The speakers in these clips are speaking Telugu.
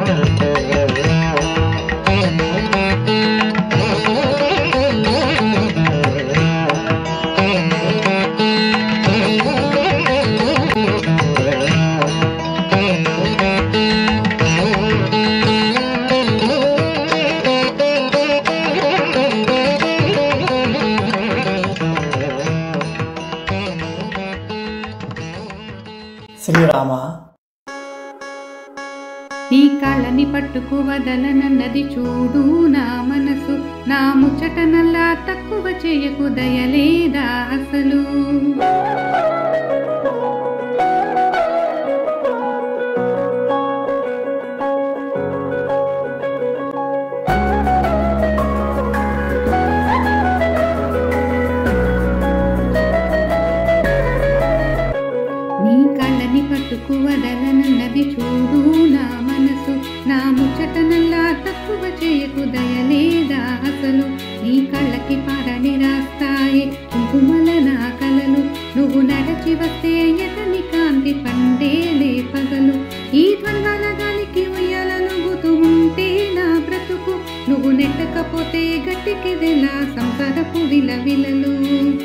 శ్రీరామ నీ కాళ్ళని పట్టుకు వదలనన్నది చూడు నా మనసు, నా ముచ్చటనల్లా తక్కువ చేయకు దయలేదా అసలు. నీ కాళ్ళని పట్టుకు వదలనన్నది చూడు నా మనసు, నా ముచ్చటనల్లా తక్కువ చేయకు దయలేదా అసలు. నీ కళ్ళకి పారని రాస్తాయి కుంకుమల నా కలలు, నువ్వు నడచి వస్తే ఎతని కాంతి పండేలే పగలు. ఈ ద్వంద్వాల గాలికి ఉయ్యాలనుగుతూ ఉంటే నా బ్రతుకు, నువ్వు నెట్టకపోతే గట్టికిదెలా సంసారపు విలవిలలు.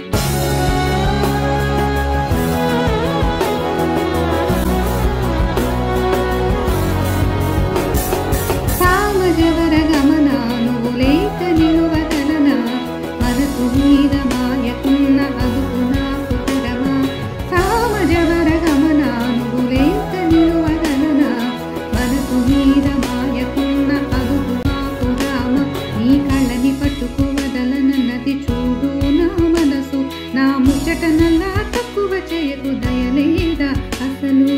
సామజవర గమన నువ్వు లేక నిలువగలనా, మనసు మీద మాయకున్న అదుపు నాకు తరమా. సామజవర గమన నువ్వు లేక నిలువగలనా, మనసు మీద మాయకున్న అదుపు నాకు రామ. నీ కళ్ళని పట్టుకు వదలనన్నది చూడు నా మనసు, నా ముచ్చటనల్లా తక్కువ చేయకు దయలేదా అసలు.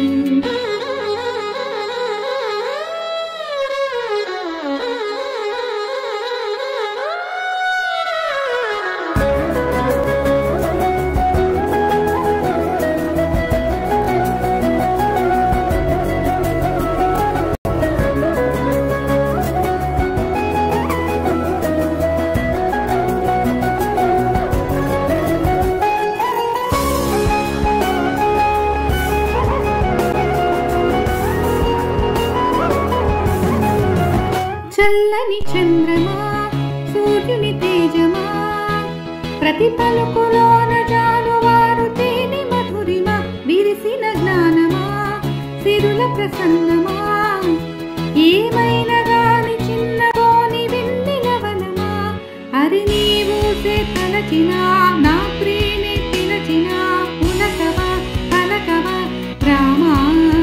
చల్లని చంద్రమా సూర్యుని తేజమా, ప్రతి పలుకులోన జాలువారు తేనె మధురిమా, విరిసిన జ్ఞానమా సిరుల ప్రసన్నమా, ఏమైనా గాని చిన్నగోని వెన్నెలవనమా. అరి నీవు తలచినా నా ప్రేమే పిలచినా, పులకవా పలకవా రామా.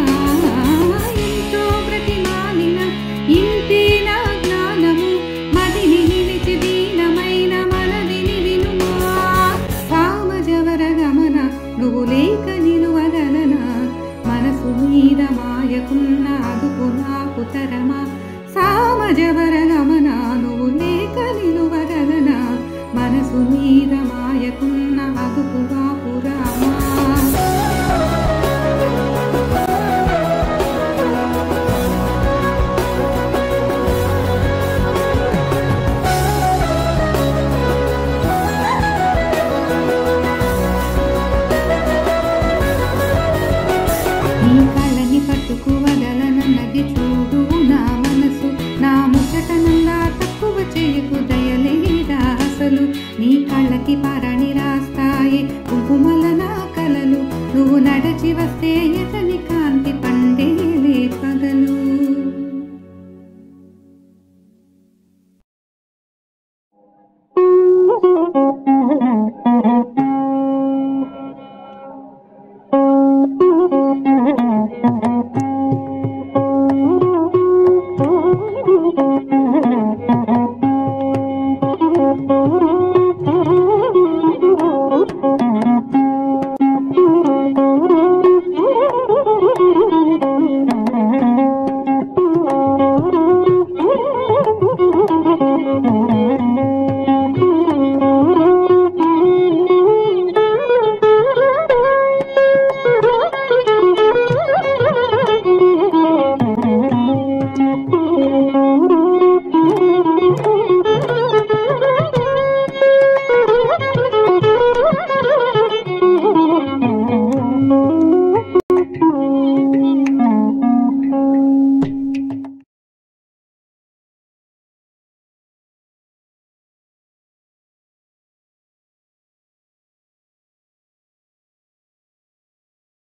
ఎంతో బ్రతిమాలిన ఇంతే నా జ్ఞానము, మదిని నిలిచి దీనమైన మనదిని వినుమా. సామజవర గమన నువ్వు లేక నిలువగలనా, మనసు మీద మాయకున్న అదుపు నాకు తరమా. సామజవర